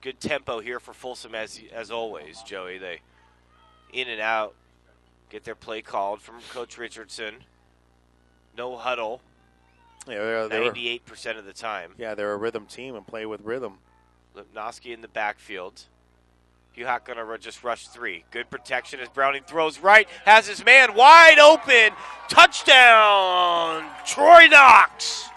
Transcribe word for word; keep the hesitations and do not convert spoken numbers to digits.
Good tempo here for Folsom as as always, Joey. They in and out, get their play called from Coach Richardson. No huddle. Yeah, they're, they're, ninety-eight percent of the time. Yeah, they're a rhythm team and play with rhythm. Lipnowski in the backfield. Huhak going to just rush three. Good protection as Browning throws right. Has his man wide open. Touchdown, Troy Knox.